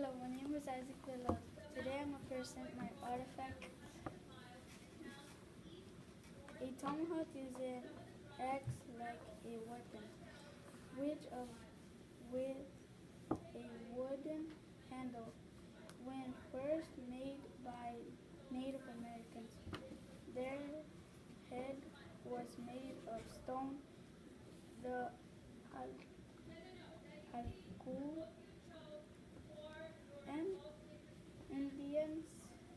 Hello, my name is Isaac Villas. Today I'm going to present my artifact. A tomahawk is an axe like a weapon, with a wooden handle. When first made by Native Americans, their head was made of stone. The Algonquin and Indians,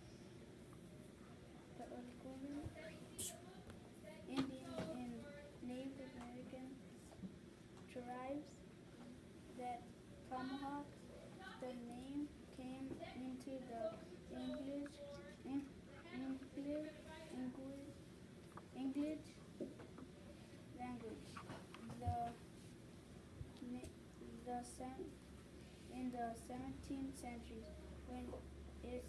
the Algonquin Indians and Native American tribes that tomahawk. The name came into the English language. The in the 17th century when it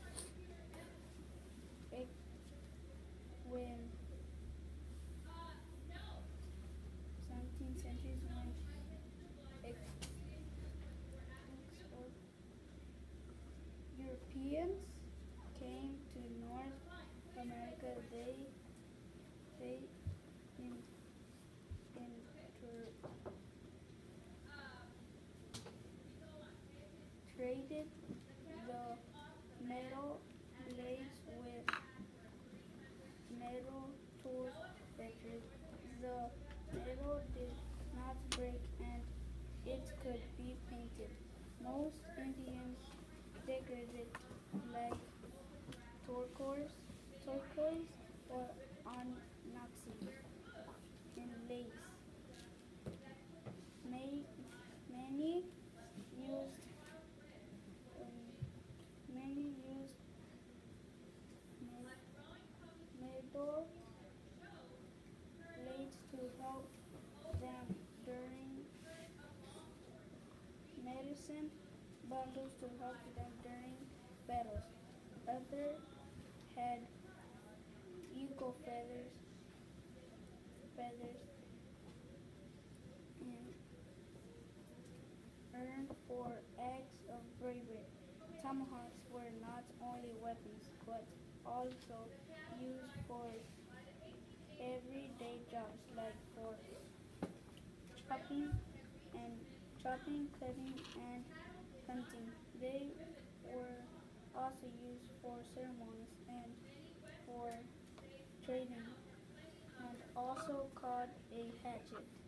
when 17th century when Europeans came to North America, they traded the metal blades with metal tools better. The metal did not break and it could be painted. Most Indians decorated like turquoise or onyx in lace. Many used metal blades to help them during medicine bundles to help them during battles. Others had eagle feathers and earned for acts of bravery. Tomahawks were not only weapons, but also used for everyday jobs like for chopping, cutting, and hunting. They were also used for ceremonies and for trading, and also called a hatchet.